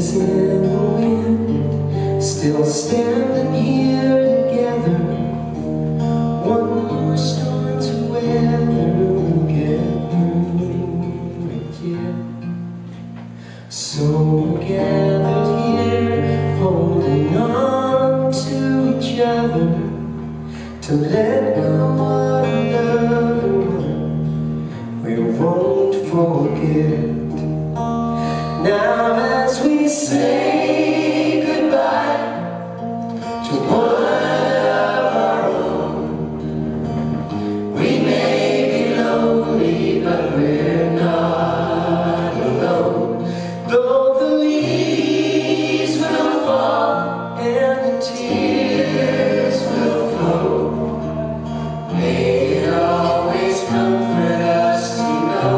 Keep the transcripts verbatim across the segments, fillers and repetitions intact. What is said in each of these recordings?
Ashes in the wind, still standing here together. One more storm to weather, we'll get through it yet. So we're gathered here, holding on to each other, to let go of another one we won't forget. Now as we say goodbye to one of our own, we may be lonely, but we're not alone. Though the leaves will fall and the tears will flow, may it always comfort us to know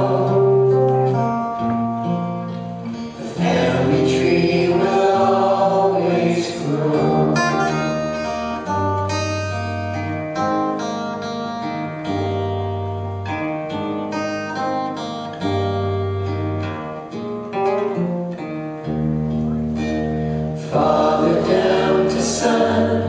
the family tree will always grow. Father down to son,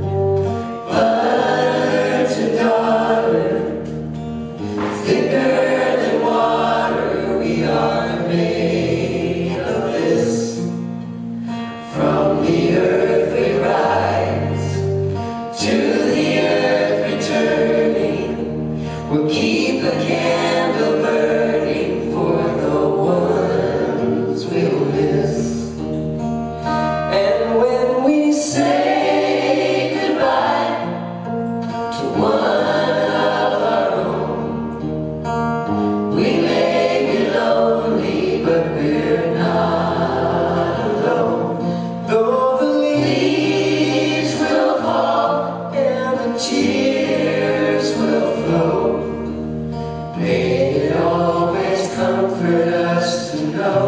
mother to daughter, thicker than water, we are made of this. From the earth we rise, to the earth returning, we'll keep a candle burning for the ones we'll miss. And when we say goodbye to one of our own, we may be lonely, but we're not alone. Though the leaves will fall and the tears will flow, may it always comfort us to know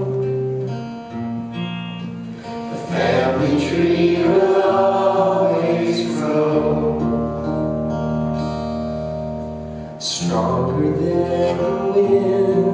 the family tree will always grow. Stronger than the wind,